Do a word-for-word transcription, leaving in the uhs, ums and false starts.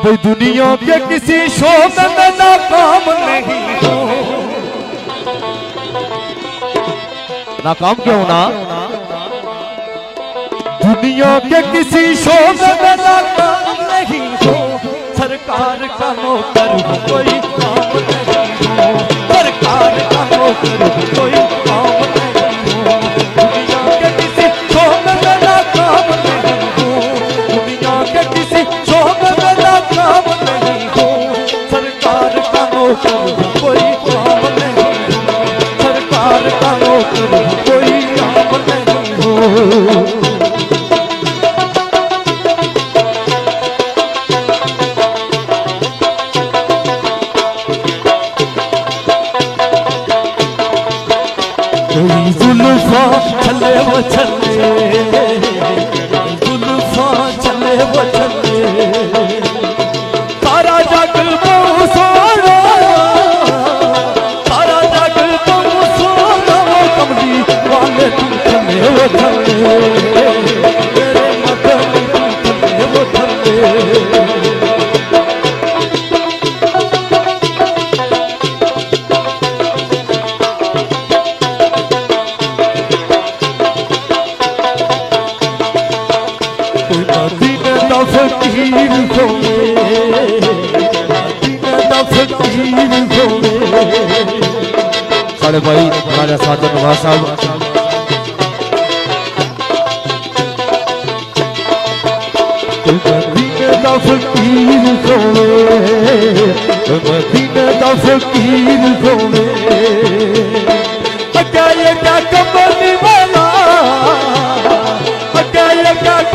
भाई दुनिया के किसी शोध में नाकाम नहीं हो। नाकाम क्यों ना? दुनिया के किसी शोध में नाकाम नहीं हो। सरकार का नौकर हो कोई काम नहीं हो। सरकार का नौकर हो कोई काम नहीं हो। दुनिया के किसी शोध में नाकाम नहीं हो। दुनिया के किसी शोध में नाकाम नहीं हो। सरकार का नौकर हो कोई काम नहीं हो। सरकार का नौकर हो कोई काम नहीं हो। जुल्फा चले वो चले, जुल्फा चले वो चले, सारा जग बहु सोना, सारा जग बहु सोना, कमली वाले तुम चले वो चले, मेरे मदनी तुम चले वो चले। फकीर होवे, मदीना फकीर होवे। साढ़े भाई हमारे साथ नवाज साहब मदीना फकीर होवे, मदीना फकीर होवे। क्या ये क्या कमली वाला, क्या ये क्या